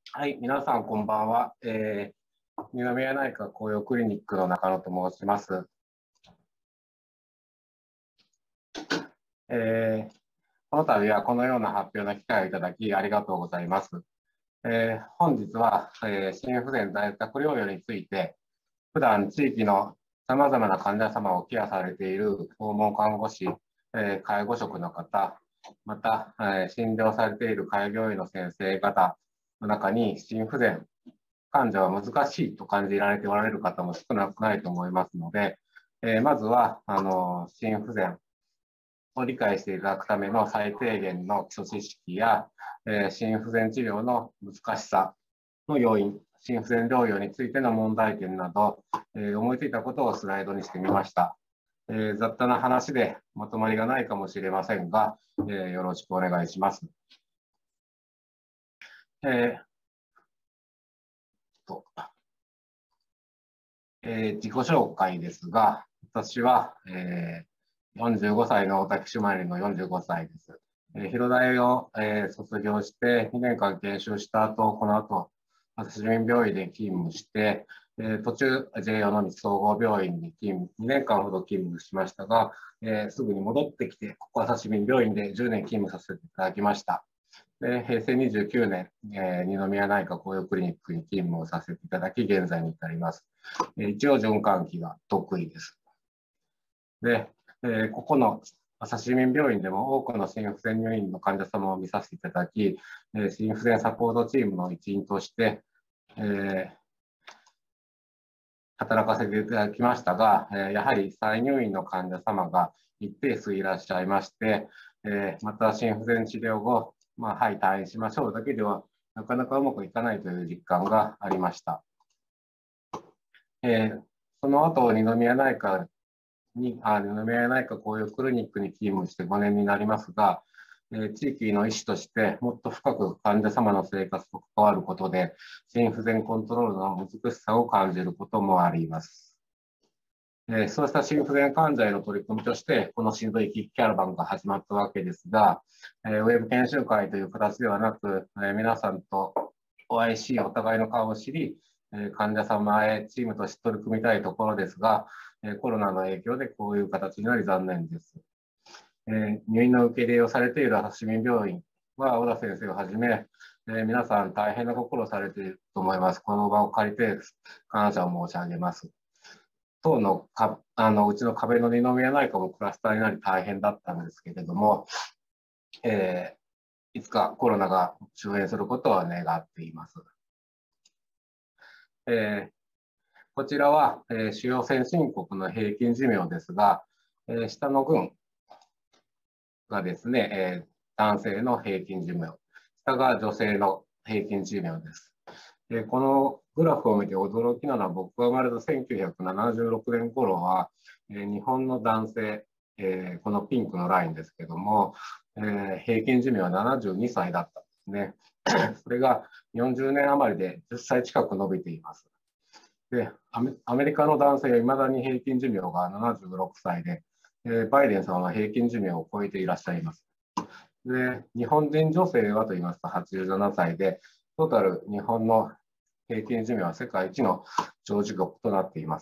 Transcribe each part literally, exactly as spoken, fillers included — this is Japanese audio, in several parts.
はい、皆さんこんばんは。えー、二宮内科紅葉クリニックの中野と申します。えー、この度はこのような発表の機会をいただきありがとうございます。えー、本日は、えー、心不全在宅療養について、普段地域のさまざまな患者様をケアされている訪問看護師、えー、介護職の方、また、えー、診療されている開業医の先生方の中に心不全患者は難しいと感じられておられる方も少なくないと思いますので、えー、まずはあの心不全を理解していただくための最低限の基礎知識や、えー、心不全治療の難しさの要因、心不全療養についての問題点など、えー、思いついたことをスライドにしてみました。えー、雑多な話でまとまりがないかもしれませんが、えー、よろしくお願いします。えーとえー、自己紹介ですが、私は、えー、よんじゅうごさいの私生まれのよんじゅうごさいです。えー、広大を、えー、卒業してにねんかん研修した後、この後、市民病院で勤務して、えー、途中 ジェイ 尾道総合病院に勤務、にねんかんほど勤務しましたが、えー、すぐに戻ってきて、ここは市民病院でじゅうねん勤務させていただきました。で平成にじゅうきゅうねん、えー、二宮内科紅葉クリニックに勤務をさせていただき、現在に至ります。えー、一応、循環器が得意です。で、えー、ここの朝市民病院でも多くの心不全入院の患者様を見させていただき、えー、心不全サポートチームの一員として、えー、働かせていただきましたが、えー、やはり再入院の患者様が一定数いらっしゃいまして、えー、また心不全治療後、まあ、はい、退院しましょうだけではなかなかうまくいかないという実感がありました。えー、その後、二宮内科に、あ二宮内科紅葉クリニックに勤務してごねんになりますが、えー、地域の医師としてもっと深く患者様の生活と関わることで、心不全コントロールの難しさを感じることもあります。えー、そうした心不全患者への取り組みとして、この心臓生き生きキャラバンが始まったわけですが、えー、ウェブ研修会という形ではなく、えー、皆さんとお会いし、お互いの顔を知り、えー、患者様へチームとして取り組みたいところですが、えー、コロナの影響でこういう形になり残念です。えー、入院の受け入れをされている市民病院は、小田先生をはじめ、えー、皆さん大変な心をされていると思います。この場を借りて感謝を申し上げます。当のかあのうちの壁の二宮内科もクラスターになり大変だったんですけれども、えー、いつかコロナが終焉することは願っています。えー、こちらは、えー、主要先進国の平均寿命ですが、えー、下の群がですね、えー、男性の平均寿命、下が女性の平均寿命です。でこのグラフを見て驚きなのは、僕が生まれたせんきゅうひゃくななじゅうろくねん頃は、えー、日本の男性、えー、このピンクのラインですけども、えー、平均寿命はななじゅうにさいだったんですね。それがよんじゅうねん余りでじゅっさい近く伸びています。で、アメリカの男性はいまだに平均寿命がななじゅうろくさいで、えー、バイデンさんは平均寿命を超えていらっしゃいます。で、日本人女性はと言いますとはちじゅうななさいで、トータル日本の平均寿命は世界一の長寿国となっています。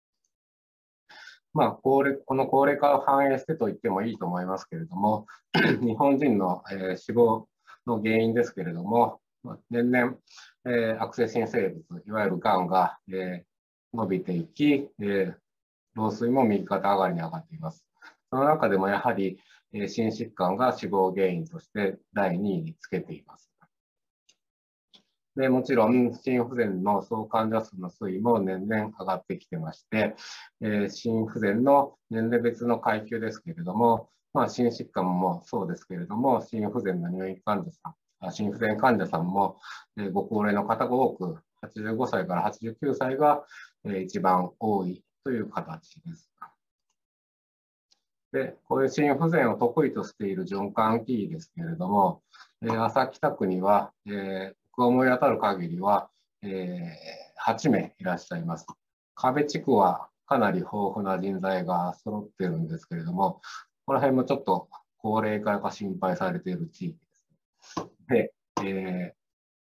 まあ、高齢この高齢化を反映してと言ってもいいと思いますけれども、日本人の、えー、死亡の原因ですけれども、年々、えー、悪性新生物、いわゆるがんが、えー、伸びていき、えー、老衰も右肩上がりに上がっています。その中でもやはり、えー、心疾患が死亡原因としてだいにいにつけています。でもちろん、心不全の総患者数の推移も年々上がってきてまして、えー、心不全の年齢別の階級ですけれども、まあ、心疾患もそうですけれども、心不全の入院患者さん、心不全患者さんも、えー、ご高齢の方が多く、はちじゅうごさいからはちじゅうきゅうさいが、えー、一番多いという形です。で、こういう心不全を得意としている循環器ですけれども、えー、朝北区には、えー、僕が思い当たる限りは、えー、はちめいいらっしゃいます。壁地区はかなり豊富な人材が揃ってるんですけれども、この辺もちょっと高齢化が心配されている地域です。で、えー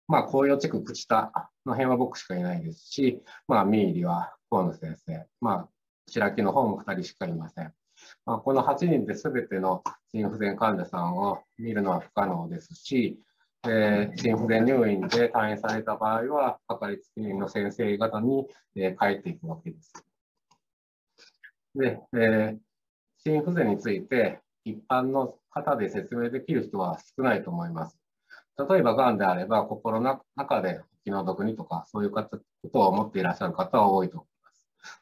まあ、紅葉地区朽田の辺は僕しかいないですし、まあ、三入は河野先生、まあ、白木の方もふたりしかいません。まあ、このはちにんで全ての心不全患者さんを見るのは不可能ですし、えー、心不全入院で退院された場合は、かかりつけ医の先生方に、えー、帰っていくわけです。で、えー、心不全について一般の方で説明できる人は少ないと思います。例えば、がんであれば、心の中で気の毒にとか、そういうことを思っていらっしゃる方は多いと思います。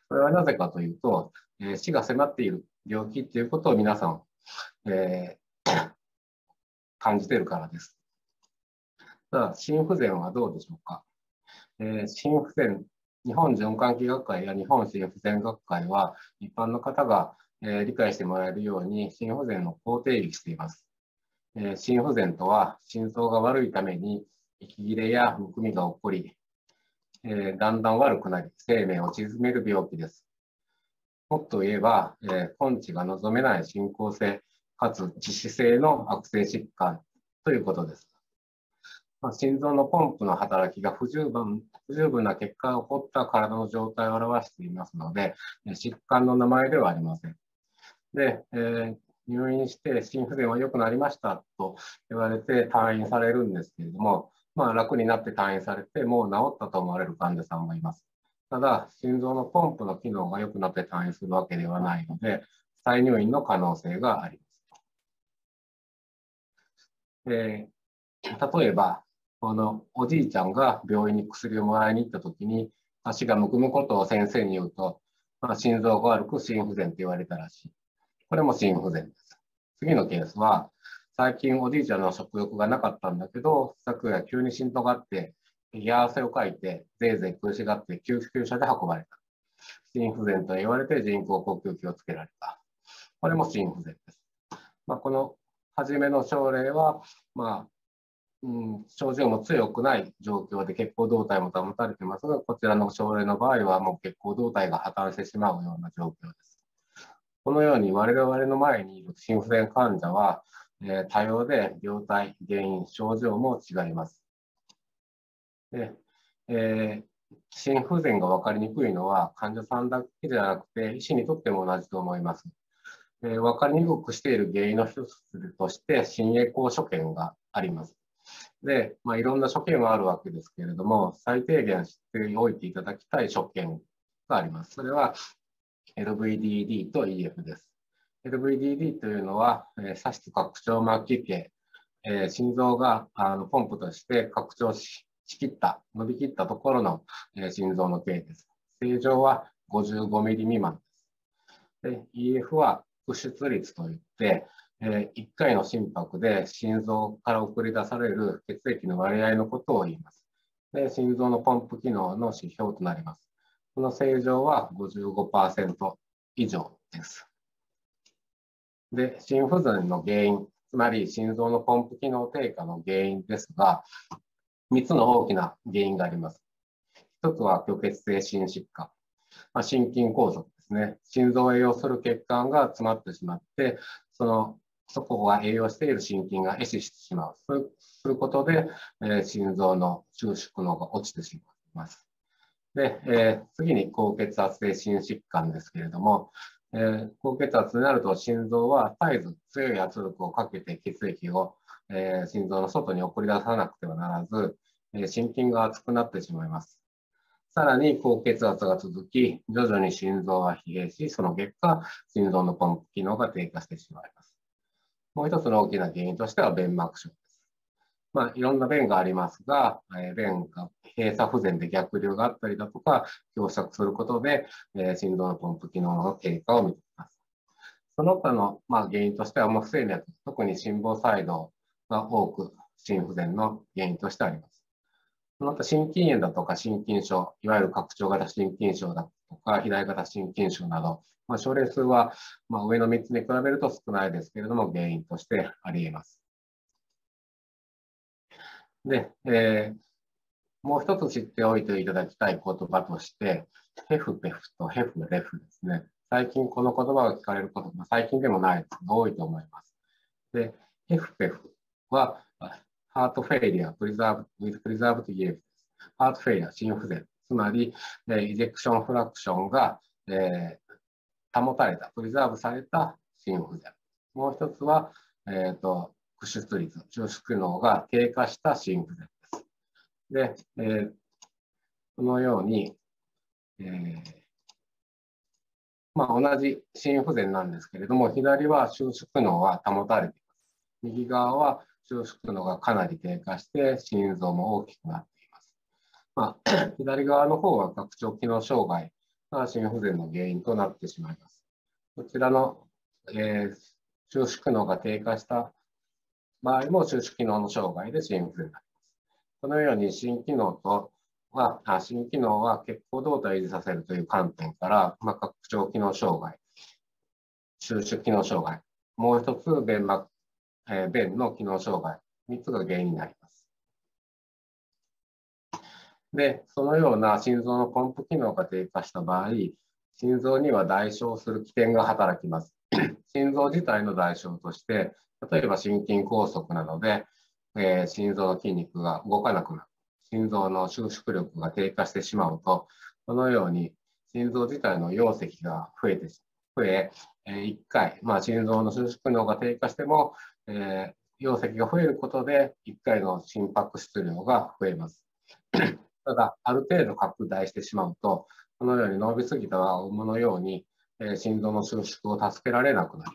それはなぜかというと、えー、死が迫っている病気ということを皆さん、えー、感じているからです。ただ、心不全はどうでしょうか。えー、心不全、日本循環器学会や日本心不全学会は、一般の方が、えー、理解してもらえるように、心不全のこう定義しています。えー、心不全とは、心臓が悪いために、息切れやむくみが起こり、えー、だんだん悪くなり、生命を縮める病気です。もっと言えば、えー、根治が望めない進行性、かつ致死性の悪性疾患ということです。まあ、心臓のポンプの働きが不十分、不十分な結果が起こった体の状態を表していますので、疾患の名前ではありません。で、えー、入院して心不全は良くなりましたと言われて退院されるんですけれども、まあ、楽になって退院されて、もう治ったと思われる患者さんもいます。ただ、心臓のポンプの機能が良くなって退院するわけではないので、再入院の可能性があります。えー、例えば、このおじいちゃんが病院に薬をもらいに行ったときに、足がむくむことを先生に言うと、まあ、心臓が悪く心不全と言われたらしい。これも心不全です。次のケースは、最近おじいちゃんの食欲がなかったんだけど、昨夜急に心臓があって、冷や汗をかいて、ぜいぜい苦しがって救急車で運ばれた。心不全と言われて人工呼吸器をつけられた。これも心不全です。まあ、この初めの症例は、まあうん、症状も強くない状況で血行動態も保たれていますが、こちらの症例の場合はもう血行動態が破綻してしまうような状況です。このように我々の前にいる心不全患者は、えー、多様で病態、原因、症状も違います。でえー、心不全が分かりにくいのは患者さんだけではなくて医師にとっても同じと思います。えー、分かりにくくしている原因の一つとして心エコー所見があります。で、まあ、いろんな所見はあるわけですけれども、最低限知っておいていただきたい所見があります。それは エルブイディーディー と イーエフ です。エルブイディーディー というのは、えー、左室拡張末期系、えー、心臓があのポンプとして拡張しきった、伸びきったところの、えー、心臓の系です。正常はごじゅうごミリ未満です。で、イーエフ は屈出率といって、えー、いっかいの心拍で心臓から送り出される血液の割合のことを言います。で、心臓のポンプ機能の指標となります。この正常は ごじゅうごパーセント 以上です。で、心不全の原因、つまり心臓のポンプ機能低下の原因ですが、みっつの大きな原因があります。ひとつは虚血性心疾患、まあ、心筋梗塞ですね。心臓を栄養する血管が詰まってしまって、そのそこが栄養している心筋が壊死してしまう。そうすることで、えー、心臓の収縮能が落ちてしまいます。で、えー、次に高血圧性心疾患ですけれども、えー、高血圧になると心臓は絶えず強い圧力をかけて血液を、えー、心臓の外に送り出さなくてはならず、えー、心筋が熱くなってしまいます。さらに高血圧が続き、徐々に心臓は疲弊し、その結果、心臓のポンプ機能が低下してしまいます。もう一つの大きな原因としては弁膜症です。まあ、いろんな弁がありますが、えー、弁が閉鎖不全で逆流があったりだとか、狭窄することで、えー、心臓のポンプ機能の低下を見ています。その他の、まあ、原因としては、不整脈、特に心房細動が多く心不全の原因としてあります。また心筋炎だとか心筋症、いわゆる拡張型心筋症だとか、肥大型心筋症など、まあ、症例数はまあ上のみっつに比べると少ないですけれども、原因としてあり得ます。で、えー、もう一つ知っておいていただきたい言葉として、ヘフペフとヘフレフですね。最近この言葉が聞かれること、まあ、最近でもないですが多いと思います。で、ヘフペフはハートフェイリア、プリザーブ、with preserved E F です。ハートフェイリア、心不全。つまり、えー、イジェクションフラクションが、えー、保たれた、プリザーブされた心不全。もう一つは、えーと、駆出率、収縮機能が低下した心不全です。で、えー、このように、えーまあ、同じ心不全なんですけれども、左は収縮機能は保たれています。右側は収縮機能がかなり低下して、心臓も大きくなっています。まあ、左側の方は拡張機能障害が心不全の原因となってしまいます。こちらの、えー、収縮機能が低下した場合も収縮機能の障害で心不全になります。このように心機能とは、心機能は血行動態を維持させるという観点から、まあ、拡張機能障害、収縮機能障害、もう一つ弁膜、えー、弁の機能障害、みっつが原因になります。で、そのような心臓のポンプ機能が低下した場合、心臓には代償する起点が働きます。心臓自体の代償として、例えば心筋梗塞などで、えー、心臓の筋肉が動かなくなる。心臓の収縮力が低下してしまうと、このように心臓自体の容積が増えて、増え、いっかい、まあ、心臓の収縮能が低下しても、えー、容積が増えることでいっかいの心拍出量が増えます。ただ、ある程度拡大してしまうと、このように伸びすぎた輪ゴムのように、えー、心臓の収縮を助けられなくなります。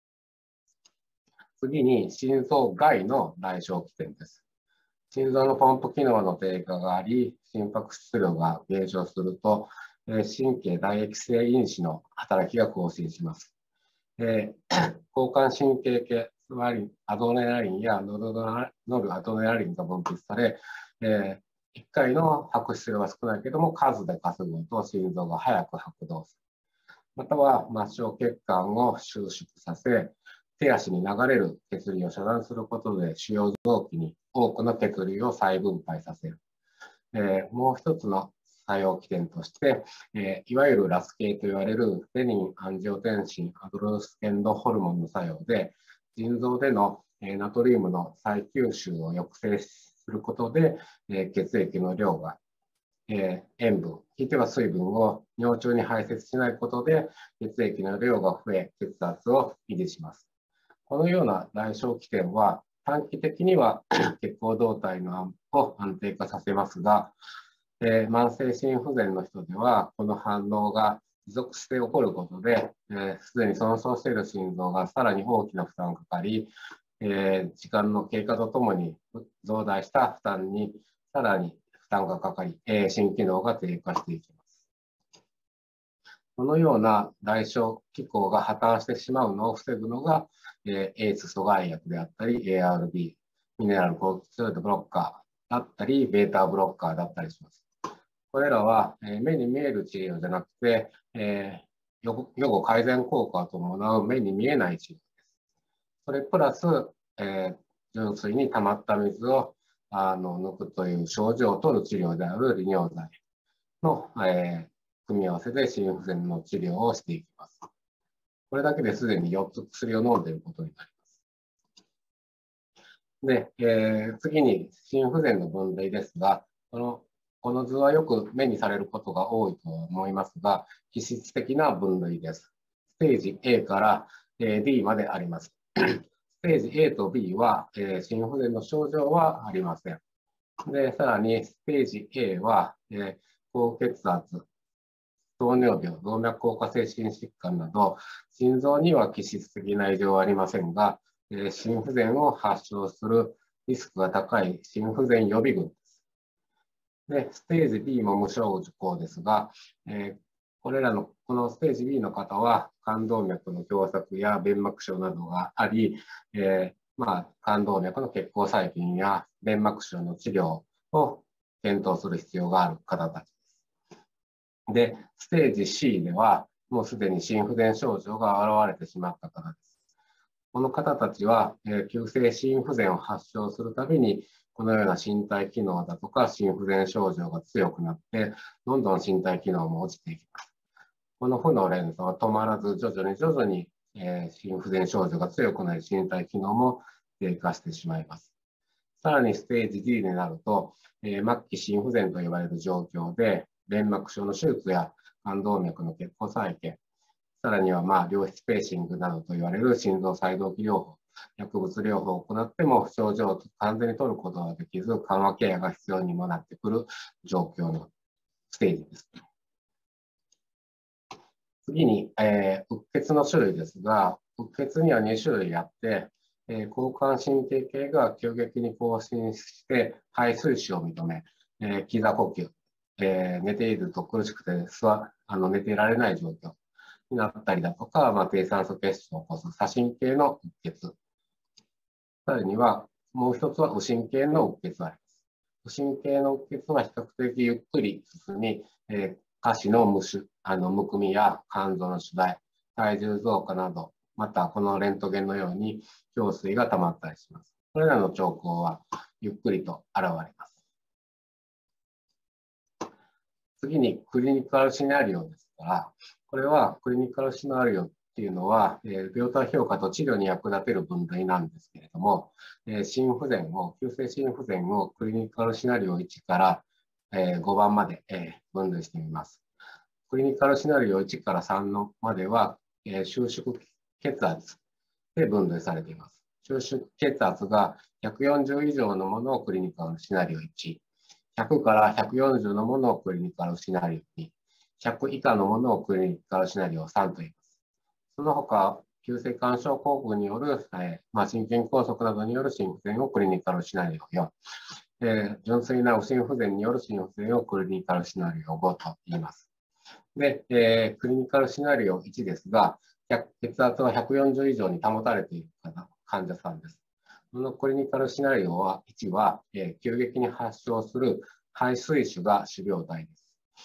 次に、心臓外の代償起点です。心臓のポンプ機能の低下があり、心拍出量が減少すると、神経唾液性因子の働きが更新します。交感神経系、つまりアドレナリンやノルアドレナリンが分泌され、いっかいの拍出量は少ないけども、数で稼ぐと心臓が早く拍動する。または末梢血管を収縮させ、手足に流れる血流を遮断することで主要臓器に多くの血流を再分配させる。えー、もう一つの作用起点として、えー、いわゆるラス系と言われるレニン、アンジオテンシン、アドロスケンドホルモンの作用で、腎臓での、えー、ナトリウムの再吸収を抑制することで、えー、血液の量が、えー、塩分、ひいては水分を尿中に排泄しないことで、血液の量が増え、血圧を維持します。このような代償起点は短期的には血行動態のを安定化させますが、えー、慢性心不全の人ではこの反応が持続して起こることで、す、えー、で、に損傷している心臓がさらに大きな負担がかかり、えー、時間の経過とともに増大した負担にさらに負担がかかり、えー、心機能が低下していきます。このような代償機構が破綻してしまうのを防ぐのが、えー、エース 阻害薬であったり、エーアールビー、ミネラルコルチゾイドブロッカーだったり、ベータブロッカーだったりします。これらは、えー、目に見える治療じゃなくて、えー、予後改善効果を伴う目に見えない治療です。それプラス、えー、純粋に溜まった水をあの抜くという症状を取る治療である利尿剤の、えー組み合わせで心不全の治療をしていきます。これだけですでによっつ薬を飲んでいることになります。で、えー、次に心不全の分類ですが、この、この図はよく目にされることが多いと思いますが、気質的な分類です。ステージ A から D まであります。ステージ A と B は、えー、心不全の症状はありません。で、さらにステージ A は、えー、高血圧、糖尿病、動脈硬化性心疾患など、心臓には気質的な異常はありませんが、えー、心不全を発症するリスクが高い心不全予備軍です。で、ステージ B も無症状ですが、えー、これらの、このステージ B の方は、冠動脈の狭窄や弁膜症などがあり、えー、まあ、冠動脈の血行細菌や弁膜症の治療を検討する必要がある方たち。で、ステージ C では、もうすでに心不全症状が現れてしまった方です。この方たちは、えー、急性心不全を発症するたびに、このような身体機能だとか心不全症状が強くなって、どんどん身体機能も落ちていきます。この負の連鎖は止まらず、徐々に徐々に、えー、心不全症状が強くなり、身体機能も低下してしまいます。 さらにステージ ディー になると、えー、末期心不全と呼ばれる状況で、弁膜症の手術や冠動脈の血行再建、さらには、まあ、良質ペーシングなどと言われる心臓再動器療法、薬物療法を行っても症状を完全に取ることができず、緩和ケアが必要にもなってくる状況のステージです。次に、えー、うっ血の種類ですが、うっ血にはに種類あって、えー、交感神経系が急激に更新して肺水腫を認め、えー、起座呼吸、えー、寝ていると苦しくて座あの寝ていられない状況になったりだとか、まあ、低酸素血症を起こす左心系のうっ血。さらには、もう一つは右心系のうっ血があります。右心系のうっ血は比較的ゆっくり進み、えー、下肢のむしあのむくみや肝臓の主題、体重増加など、またこのレントゲンのように胸水が溜まったりします。これらの兆候はゆっくりと現れます。次にクリニカルシナリオですから、これはクリニカルシナリオっていうのは、えー、病態評価と治療に役立てる分類なんですけれども、えー、心不全を、急性心不全をクリニカルシナリオいちから、えー、ごばんまで、えー、分類してみます。クリニカルシナリオいちからさんのまでは、えー、収縮血圧で分類されています。収縮血圧がひゃくよんじゅう以上のものをクリニカルシナリオいち、ひゃくからひゃくよんじゅうのものをクリニカルシナリオに、ひゃく以下のものをクリニカルシナリオさんと言います。その他、急性肝症候群による、えーまあ、心筋梗塞などによる心不全をクリニカルシナリオよん、えー、純粋な右心不全による心不全をクリニカルシナリオごと言います。で、えー、クリニカルシナリオいちですが、血圧はひゃくよんじゅう以上に保たれている患者さんです。このクリニカルシナリオはいちは、えー、急激に発症する肺水腫が主病態です。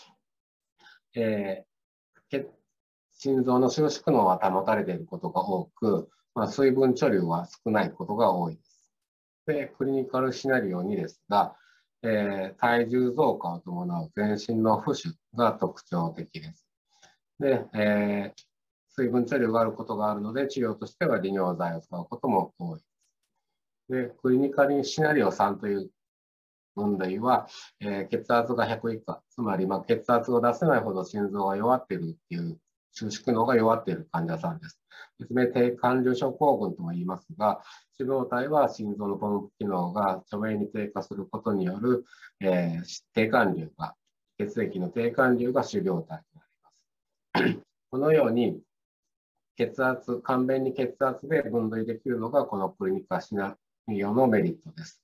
えー、心臓の収縮能は保たれていることが多く、まあ、水分貯留は少ないことが多いです。で、クリニカルシナリオにですが、えー、体重増加を伴う全身の浮腫が特徴的です。で、えー、水分貯留があることがあるので、治療としては利尿剤を使うことも多いです。で、クリニカルシナリオさんという分類は、えー、血圧がひゃく以下、つまりまあ血圧を出せないほど心臓が弱っているっていう収縮能が弱っている患者さんです。別名低管流症候群とも言いますが、主病態は心臓のポンプ機能が著名に低下することによる、えー、低管流が、血液の低管流が主病態となります。このように血圧、簡便に血圧で分類できるのがこのクリニカルシナリオのメリットです。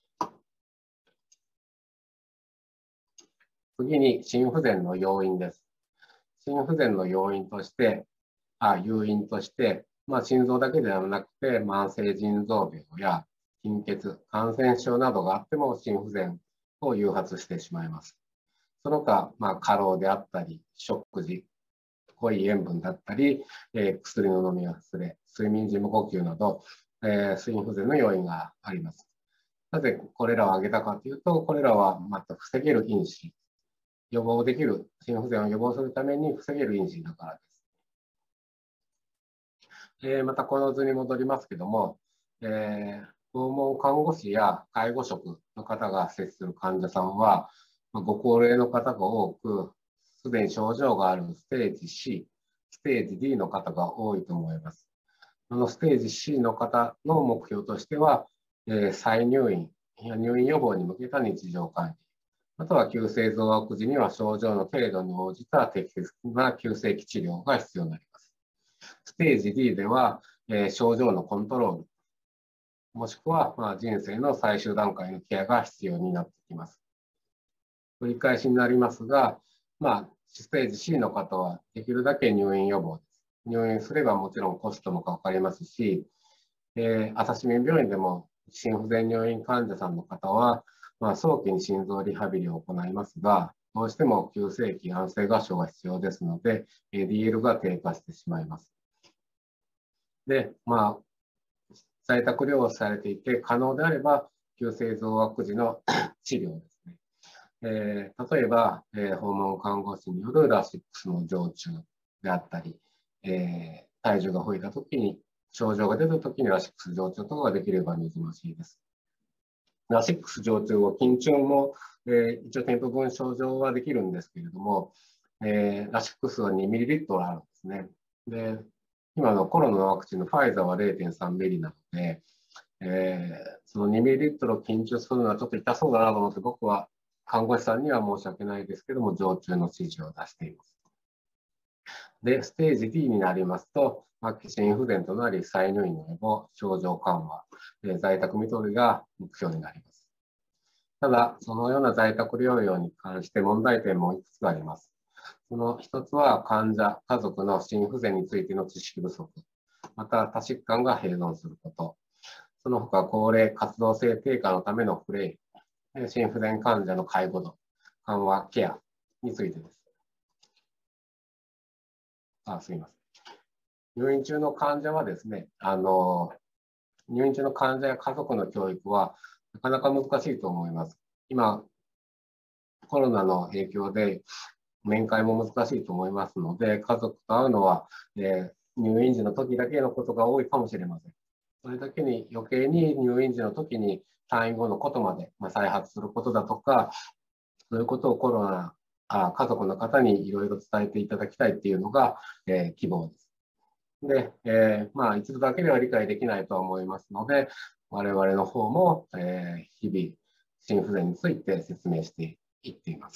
次に心不全の要因です。心不全の要因として、あ誘因として、まあ、心臓だけではなくて、慢性腎臓病や貧血、感染症などがあっても心不全を誘発してしまいます。その他、まあ、過労であったり、食事、濃い塩分だったり、えー、薬の飲み忘れ、睡眠時無呼吸など、えー、心不全の要因があります。なぜこれらを挙げたかというと、これらはまた防げる因子、予防できる、心不全を予防するために防げる因子だからです。えー、またこの図に戻りますけども、えー、訪問看護師や介護職の方が接する患者さんは、ご高齢の方が多く、すでに症状があるステージ C、ステージ ディー の方が多いと思います。このステージ シー の方の目標としては、えー、再入院や入院予防に向けた日常管理、または急性増悪時には症状の程度に応じた適切な急性期治療が必要になります。ステージ ディー では、えー、症状のコントロール、もしくは、まあ、人生の最終段階のケアが必要になってきます。繰り返しになりますが、まあ、ステージ シー の方はできるだけ入院予防です。入院すればもちろんコストもかかりますし、えー、朝日民病院でも心不全入院患者さんの方は、まあ、早期に心臓リハビリを行いますが、どうしても急性期安静合唱が必要ですので、ディーエル が低下してしまいます。で、まあ、在宅療養されていて、可能であれば、急性増悪時の治療ですね。えー、例えば、えー、訪問看護師によるラシックスの常駐であったり、えー、体重が増えたときに、症状が出たときにラシックス常駐とかができれば望ましいです。 ラシックス常駐後、緊張も、えー、一応添付文症状はできるんですけれども、えー、ラシックスはにミリリットルあるんですね。で、今のコロナのワクチンのファイザーは れいてんさんミリなので、えー、そのにミリリットルを緊張するのはちょっと痛そうだなと思って、僕は看護師さんには申し訳ないですけども、常駐の指示を出しています。で、ステージ ディー になりますと、末期心不全となり、再入院の予防、症状緩和、在宅看取りが目標になります。ただ、そのような在宅療養に関して問題点もいくつかあります。その一つは、患者、家族の心不全についての知識不足、また多疾患が併存すること、その他、高齢活動性低下のためのフレイル、心不全患者の介護度、緩和、ケアについてです。あ、すみません。入院中の患者はですね、あの、入院中の患者や家族の教育はなかなか難しいと思います。今、コロナの影響で面会も難しいと思いますので、家族と会うのは、えー、入院時の時だけのことが多いかもしれません。それだけに余計に入院時の時に退院後のことまで、まあ、再発することだとか、そういうことをコロナ、あ家族の方にいろいろ伝えていただきたいっていうのが、えー、希望です。で、えー、まあ一度だけでは理解できないとは思いますので、我々の方も、えー、日々、心不全について説明していっています。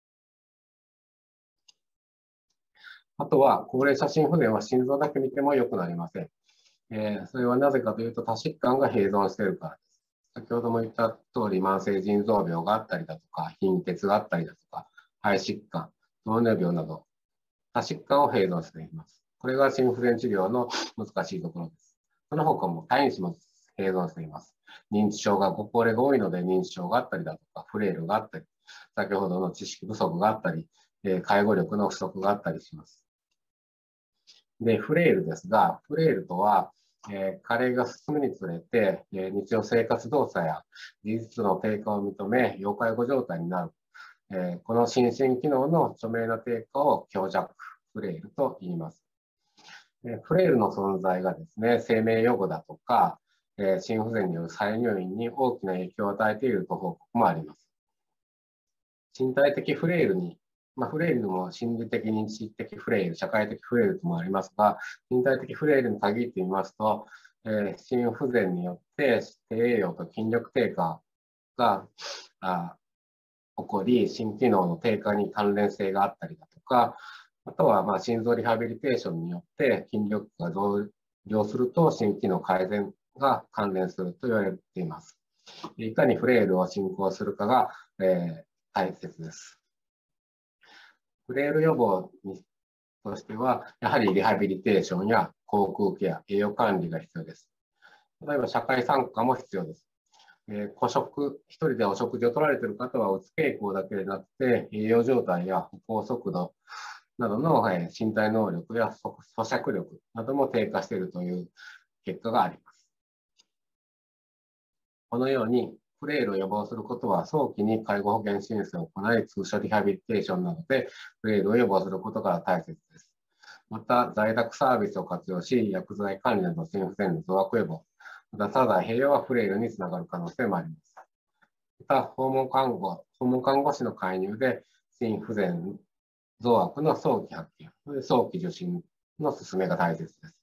あとは、高齢者心不全は心臓だけ見ても良くなりません。えー、それはなぜかというと、多疾患が併存しているからです。先ほども言った通り、慢性腎臓病があったりだとか、貧血があったりだとか、肺疾患、糖尿病など、多疾患を併存しています。これが心不全治療の難しいところです。その他も体因子も併存しています。認知症がご高齢が多いので認知症があったりだとか、フレイルがあったり、先ほどの知識不足があったり、介護力の不足があったりします。で、フレイルですが、フレイルとは、えー、加齢が進むにつれて、えー、日常生活動作や技術の低下を認め、要介護状態になる。えー、この心身機能の著名な低下を強弱フレイルと言います。フレイルの存在がですね、生命予後だとか、えー、心不全による再入院に大きな影響を与えていると報告もあります。身体的フレイルに、まあ、フレイルも心理的、認知的フレイル、社会的フレイルともありますが、身体的フレイルに限ってみますと、えー、心不全によって低栄養と筋力低下があ起こり、心機能の低下に関連性があったりだとか、あとはまあ心臓リハビリテーションによって筋力が増量すると心機能改善が関連すると言われています。いかにフレイルを進行するかが、えー、大切です。フレイル予防にとしては、やはりリハビリテーションや口腔ケア、栄養管理が必要です。例えば社会参加も必要です。えー、個食、一人でお食事を取られている方は、うつ傾向だけでなくて、栄養状態や歩行速度などの、えー、身体能力や咀嚼力なども低下しているという結果があります。このように、フレイルを予防することは、早期に介護保険申請を行い、通所リハビリテーションなどでフレイルを予防することが大切です。また、在宅サービスを活用し、薬剤管理など心不全の増悪予防、また、ただ併用はフレイルにつながる可能性もあります。また、訪問看護、訪問看護師の介入で、心不全増悪の早期発見、早期受診の進めが大切です。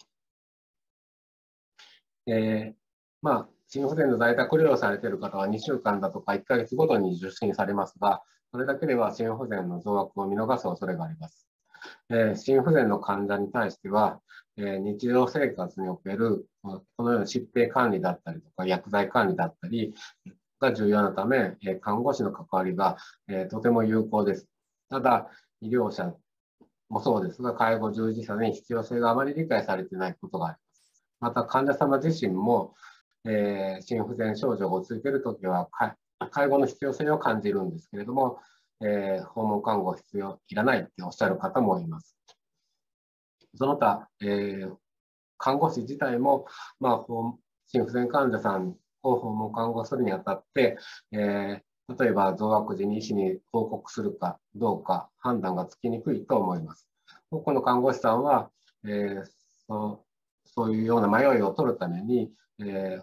えー、まあ、心不全の在宅療養されている方はにしゅうかんだとかいっかげつごとに受診されますが、それだけでは心不全の増悪を見逃す恐れがあります。えー、心不全の患者に対しては、えー、日常生活におけるこのような疾病管理だったりとか薬剤管理だったりが重要なため、えー、看護師の関わりが、えー、とても有効です。ただ、医療者もそうですが、介護従事者に必要性があまり理解されていないことがあります。また、患者様自身も、えー、心不全症状が落ち着いているときは、介護の必要性を感じるんですけれども、えー、訪問看護必要いらないっておっしゃる方もいます。その他、えー、看護師自体も、まあ、心不全患者さんを訪問看護するにあたって、えー、例えば増悪時に医師に報告するかどうか判断がつきにくいと思います。多くの看護師さんは、えー、そう、そういうような迷いを取るために、えー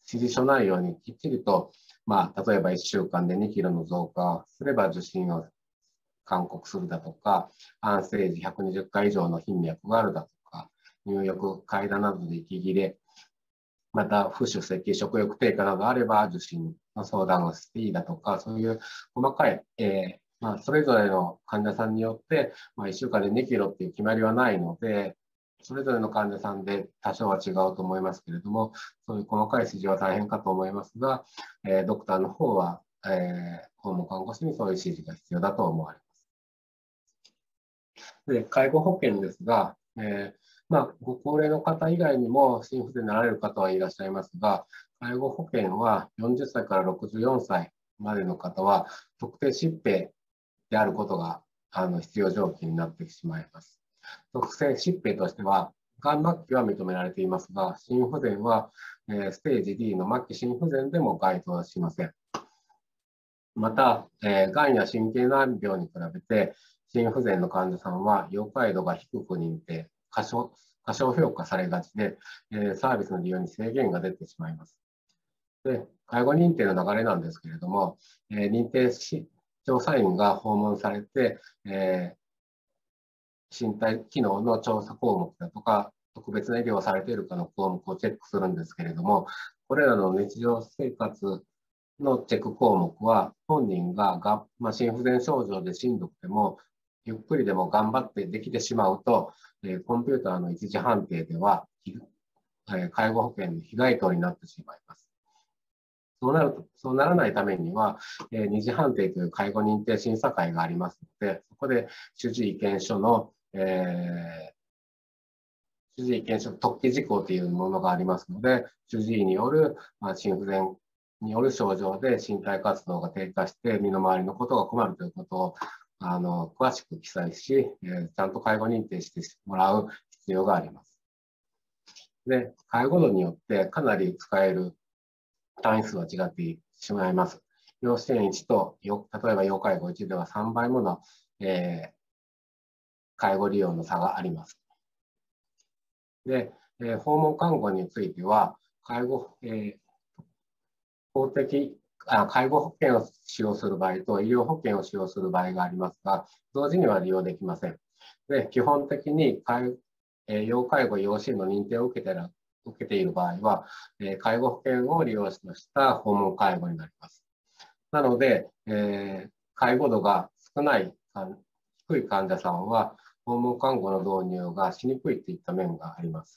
指示書内容にきっちりと、まあ、例えばいっしゅうかんでにキロの増加をすれば受診を勧告するだとか、安静時ひゃくにじゅっかい以上の頻脈があるだとか、入浴、階段などで息切れ、また、浮腫、咳、食欲低下などあれば受診の相談をしていいだとか、そういう細かい、えーまあ、それぞれの患者さんによって、まあ、いっしゅうかんでにキロっていう決まりはないので、それぞれの患者さんで多少は違うと思いますけれども、そういう細かい指示は大変かと思いますが、えー、ドクターの方は、えー、訪問看護師にそういう指示が必要だと思われます。で、介護保険ですが、えーまあ、ご高齢の方以外にも心不全になられる方はいらっしゃいますが、介護保険はよんじゅっさいからろくじゅうよんさいまでの方は特定疾病であることがあの必要条件になってしまいます。特性疾病としては、がん末期は認められていますが、心不全は、えー、ステージ ディー の末期心不全でも該当はしません。また、えー、がんや神経難病に比べて、心不全の患者さんは要介度が低く認定、過小、過小評価されがちで、えー、サービスの利用に制限が出てしまいます。で、介護認定の流れなんですけれども、えー、認定調査員が訪問されて、えー、身体機能の調査項目だとか、特別な医療をされているかの項目をチェックするんですけれども、これらの日常生活のチェック項目は、本人がが、まあ、心不全症状でしんどくても、ゆっくりでも頑張ってできてしまうと、えー、コンピューターの一時判定では、えー、介護保険の被害等になってしまいます。そうなると、そうならないためには、えー、二次判定という介護認定審査会がありますので、そこで主治医見書の、えー、主治医見書特記事項というものがありますので、主治医による、まあ、心不全による症状で身体活動が低下して身の回りのことが困るということをあの詳しく記載し、えー、ちゃんと介護認定してもらう必要があります。で、介護度によってかなり使える単位数は違ってしまいます。要支援いちと、例えば要介護いちではさんばいもの、えー、介護利用の差があります。で、えー、訪問看護については、介護、えー、公的あ、介護保険を使用する場合と医療保険を使用する場合がありますが、同時には利用できません。で、基本的に介、えー、要介護、要支援の認定を受けてら受けている場合は、えー、介護保険を利用した訪問介護になります。なので、えー、介護度が少ない、低い患者さんは、訪問看護の導入がしにくいといった面があります。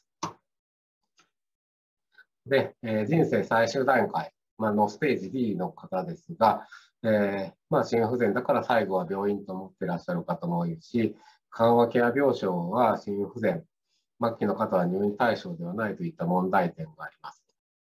で、えー、人生最終段階、まあのステージ ディー の方ですが、えーまあ、心不全だから最後は病院と思っていらっしゃる方も多いし、緩和ケア病床は心不全、末期の方は入院対象ではないといった問題点があります。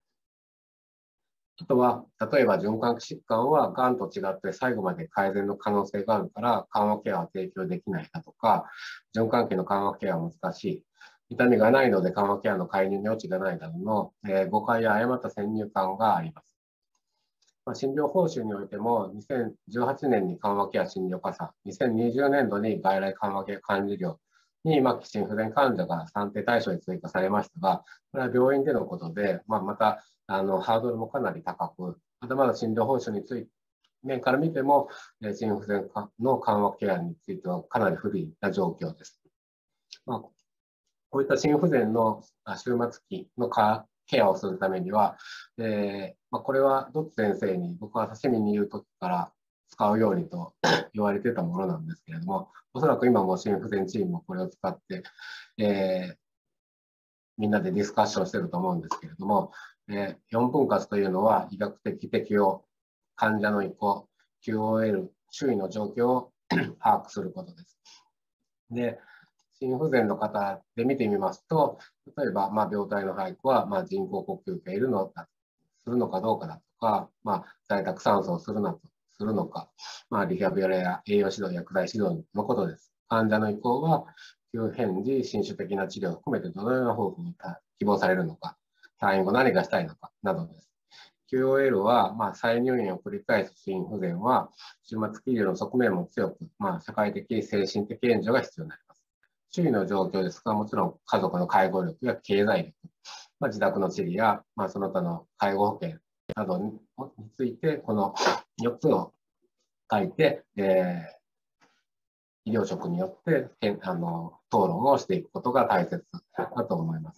あとは、例えば循環器疾患はがんと違って最後まで改善の可能性があるから緩和ケアは提供できないだとか、循環器の緩和ケアは難しい。痛みがないので緩和ケアの介入に余地がないなどの、えー、誤解や誤った先入観があります。まあ、診療報酬においても、にせんじゅうはちねんに緩和ケア診療加算、にせんにじゅうねんどに外来緩和ケア管理料に末期心不全患者が算定対象に追加されましたが、これは病院でのことで、まあ、またあのハードルもかなり高く、まだまだ診療報酬について、面から見ても、心不全の緩和ケアについてはかなり不利な状況です。まあ、こういった心不全の終末期のケアをするためには、えーまあ、これはドッツ先生に僕は刺身にいる時から使うようにと言われてたものなんですけれども、おそらく今も心不全チームもこれを使って、えー、みんなでディスカッションしてると思うんですけれども、えー、よんぶん割というのは医学的適応、患者の意向、キューオーエル、周囲の状況を把握することです。で、心不全の方で見てみますと、例えば、まあ、病態の俳句は、まあ、人工呼吸器をいるのだするのかどうかだとか、まあ、在宅酸素をするなとするのか、まあ、リハビリや栄養指導、薬剤指導のことです。患者の意向は、急変時、侵襲的な治療を含めてどのような方法に希望されるのか、退院後何がしたいのかなどです。キューオーエル は、まあ、再入院を繰り返す心不全は、終末期医療の側面も強く、まあ、社会的、精神的援助が必要になります。周囲の状況ですが、もちろん家族の介護力や経済力、 まあ、自宅の地理や、まあ、その他の介護保険などについて、このよっつを書いて、えー、医療職によってあの討論をしていくことが大切だと思います。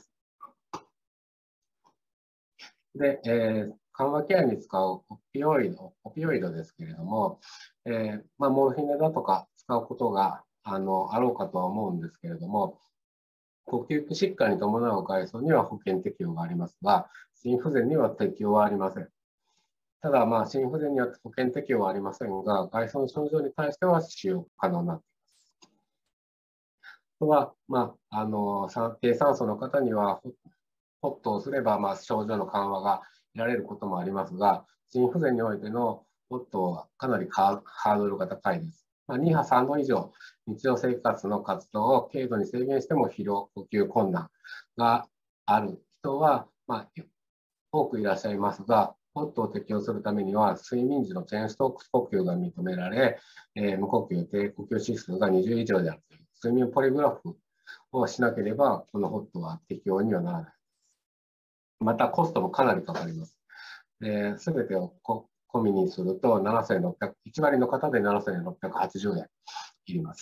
で、えー、緩和ケアに使うオピオイド、オピオイドですけれども、えーまあ、モルヒネだとか使うことがあのあろうかとは思うんですけれども、呼吸器疾患に伴う外傷には保険適用がありますが、心不全には適用はありません。ただ、まあ、心不全には保険適用はありませんが、外傷の症状に対しては使用可能になっています。あとは、まあ、あの低酸素の方には、ホットをすれば、まあ、症状の緩和が得られることもありますが、心不全においてのホットはかなりハードルが高いです。まあ、に波さんど以上、日常生活の活動を軽度に制限しても疲労、呼吸困難がある人は、まあ、多くいらっしゃいますが、ホットを適用するためには、睡眠時のチェーンストックス呼吸が認められ、えー、無呼吸、低呼吸指数がにじゅう以上であるという、睡眠ポリグラフをしなければ、このホットは適用にはならない。また、コストもかなりかかります。すべてを込みにすると、ななせんろっぴゃく、いち割の方でななせんろっぴゃくはちじゅうえんいります。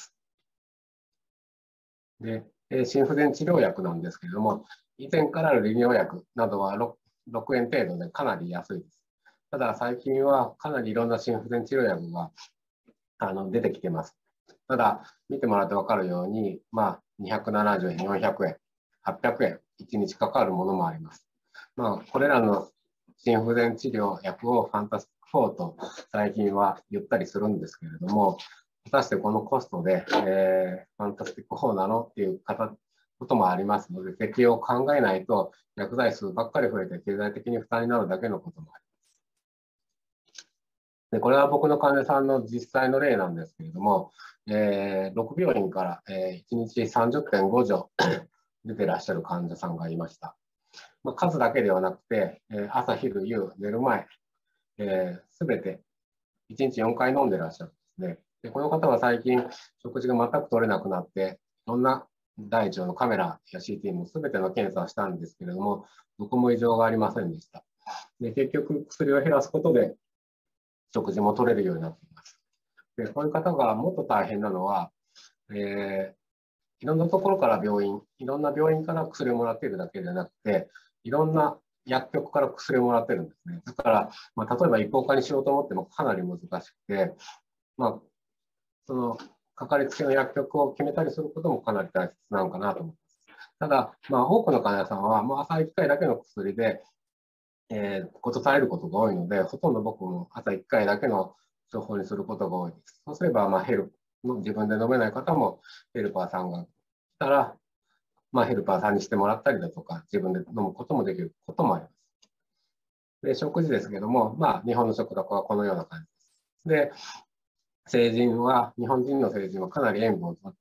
で、心不全治療薬なんですけれども、以前からある利尿薬などは 6, ろくえん程度でかなり安いです。ただ、最近はかなりいろんな心不全治療薬があの出てきています。ただ、見てもらって分かるように、まあ、にひゃくななじゅうえん、よんひゃくえん、はっぴゃくえん、いちにちかかるものもあります。まあ、これらの心不全治療薬をファンタスティックフォーと最近は言ったりするんですけれども、果たしてこのコストで、えー、ファンタスティックフォーなのっていうこともありますので、適用を考えないと薬剤数ばっかり増えて経済的に負担になるだけのこともあります。でこれは僕の患者さんの実際の例なんですけれども、えー、ろく病院から、えー、いちにち さんじゅってんご 錠出てらっしゃる患者さんがいました。まあ、数だけではなくて、えー、朝、昼、夕、寝る前、すべ、えー、ていちにちよんかい飲んでらっしゃるんですね。でこの方は最近、食事が全く取れなくなって、いろんな大腸のカメラや シーティー もすべての検査をしたんですけれども、どこも異常がありませんでした。で結局、薬を減らすことで、食事も取れるようになっています。でこういう方がもっと大変なのは、えー、いろんなところから病院、いろんな病院から薬をもらっているだけではなくて、いろんな薬局から薬をもらってるんですね。だから、まあ、例えば一方化にしようと思ってもかなり難しくて、まあ、そのかかりつけの薬局を決めたりすることもかなり大切なのかなと思います。ただ、まあ、多くの患者さんは、まあ、朝いっかいだけの薬で、えー、ことされることが多いので、ほとんど僕も朝いっかいだけの処方にすることが多いです。そうすれば、まあ、ヘル自分で飲めない方もヘルパーさんが来たら、まあ、ヘルパーさんにしてもらったりだとか、自分で飲むこともできることもあります。で、食事ですけども、まあ、日本の食卓はこのような感じです。で、成人は、日本人の成人はかなり塩分をとって、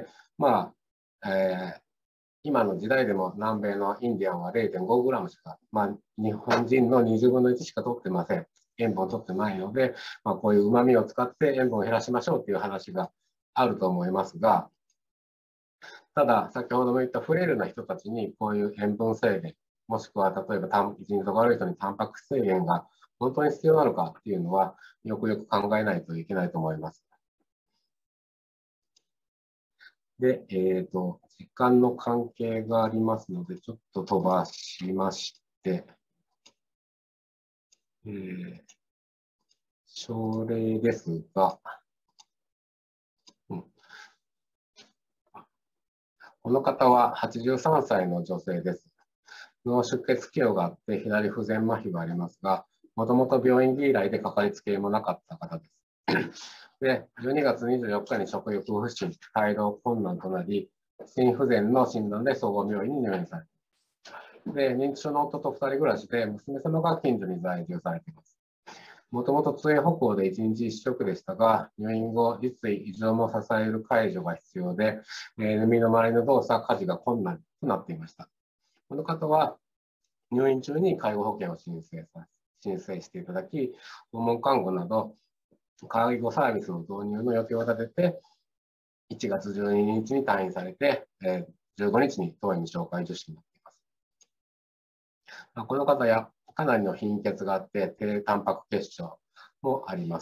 まあ、えー、今の時代でも南米のインディアンは れいてんごグラムしか、まあ、日本人のにじゅうぶんのいちしか取ってません。塩分を取ってないので、まあ、こういう旨味を使って塩分を減らしましょうという話があると思いますが、ただ、先ほども言ったフレイルな人たちにこういう塩分制限、もしくは例えば一日が悪い人にタンパク質制限が本当に必要なのかっていうのは、よくよく考えないといけないと思います。で、えっと、時間の関係がありますので、ちょっと飛ばしまして、えー、症例ですが、うん、この方ははちじゅうさんさいの女性です。脳出血気があって左不全麻痺がありますが、もともと病院以来でかかりつけもなかった方です。で、じゅうにがつにじゅうよっかに食欲不振、帯同困難となり、心不全の診断で総合病院に入院されています。で、認知症の夫とふたり暮らしで、娘様が近所に在住されています。もともと通園歩行でいちにちいっ食でしたが、入院後、立位、異常も支える介助が必要で、えー、身の回りの動作、家事が困難となっていました。この方は入院中に介護保険を申請さ申請していただき、訪問看護など介護サービスの導入の予定を立てて、いちがつじゅうににちに退院されて、じゅうごにちに当院に紹介受診になっています。 この方やかなりの貧血があって、低タンパク血症もあります。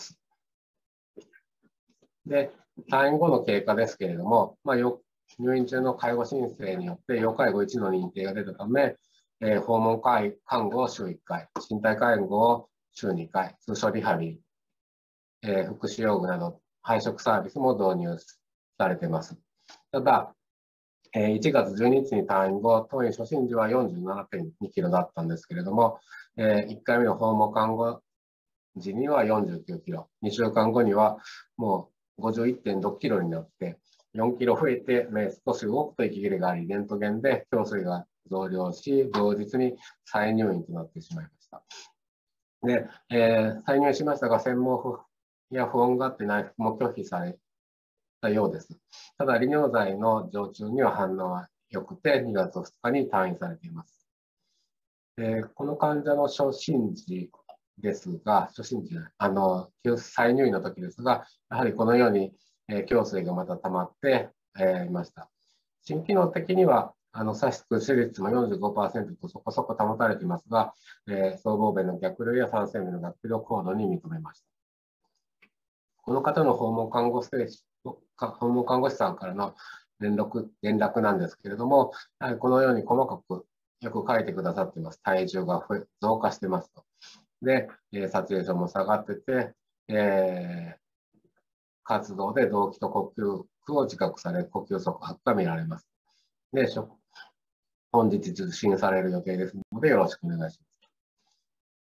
で、退院後の経過ですけれども、まあ、入院中の介護申請によって要介護いちの認定が出たため、えー、訪問看護を週いっかい、身体介護を週にかい、通所リハビリ、えー、福祉用具など配食サービスも導入されています。ただ、えー、いちがつじゅうににちに退院後、当院初診時は よんじゅうななてんにキロだったんですけれども、えー、いっかいめの訪問看護時にはよんじゅうきゅうキロ、にしゅうかんごにはもう ごじゅういってんろくキロになって、よんキロ増えて、少し動くと息切れがあり、レントゲンで胸水が増量し、同日に再入院となってしまいました。で、えー、再入院しましたが、専門や不穏があって内服も拒否されたようです。ただ、利尿剤の常駐には反応は良くて、にがつふつかに退院されています。えー、この患者の初診時ですが、初診時、あの、再入院の時ですが、やはりこのように、えー、胸水がまた溜まって、えー、いました。心機能的には、あの、左室手術も よんじゅうごパーセント とそこそこ保たれていますが、えー、僧帽弁の逆流や三尖弁の逆流高度に認めました。この方の訪問看護師、訪問看護師さんからの連絡、連絡なんですけれども、このように細かくよく書いてくださっています。体重が増加してますと。で、サチュレーションも下がってて、えー、活動で動悸と呼吸苦を自覚され、呼吸促迫が見られます。で、本日受診される予定ですので、よろしくお願いします。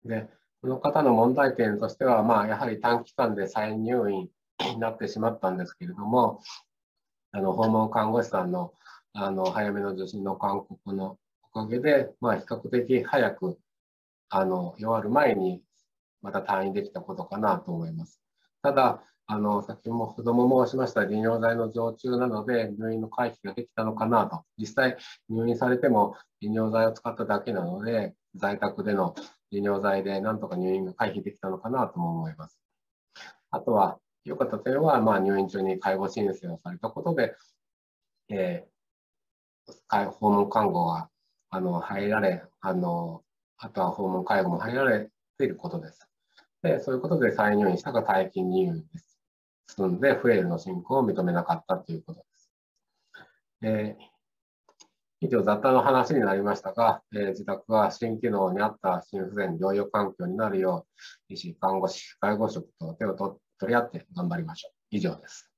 で、この方の問題点としては、まあ、やはり短期間で再入院になってしまったんですけれども、あの訪問看護師さんのあの早めの受診の勧告のおかげで、まあ、比較的早くあの弱る前にまた退院できたことかなと思います。ただ、あの先ほども申しました利尿剤の常駐なので入院の回避ができたのかなと。実際入院されても利尿剤を使っただけなので、在宅での利尿剤でなんとか入院が回避できたのかなとも思います。あとは、良かった点は、まあ、入院中に介護申請をされたことで、えー、訪問看護があの入られあの、あとは訪問介護も入られていることです。で、そういうことで再入院したが待機入院です。進んで、フレイルの進行を認めなかったということです。えー以上、雑多の話になりましたが、えー、自宅が心機能に合った心不全療養環境になるよう、医師、看護師、介護職と手を取り合って頑張りましょう。以上です。